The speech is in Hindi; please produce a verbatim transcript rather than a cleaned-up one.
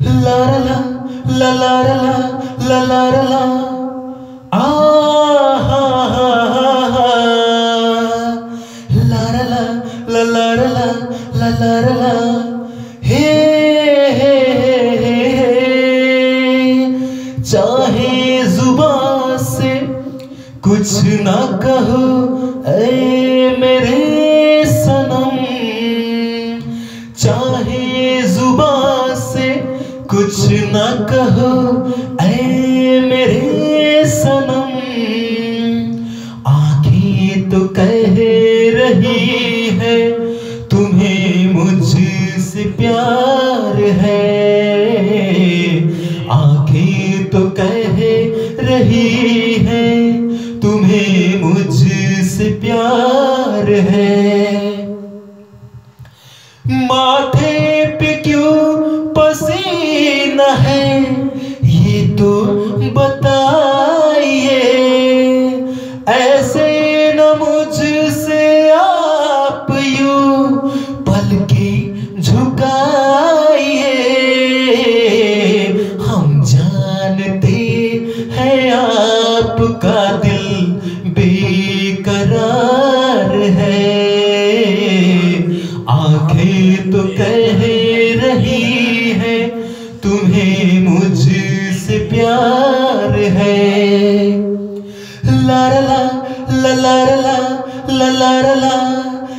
ला ला ला ला ला ला ला आ हा हा हा ला ला ला ला ला ला ला हे हे हे चाहे जुबान से कुछ ना कहो ऐ मेरे सनम, चाहे जुबान से कुछ ना कहो ऐ मेरे सनम, आँखें तो कह रही है तुम्हें मुझसे प्यार है, आँखें तो कह रही है तुम्हें मुझसे प्यार है। माथे पे क्यों पसीना है ये तो बताइए, ऐसे न मुझसे आप यूं पलकें झुकाइए, हम जानते हैं आपका दिल बेकरार है, आंखें तो कह रही है तुम्हें मुझसे प्यार है। ला ला ला ला ला ला ला ला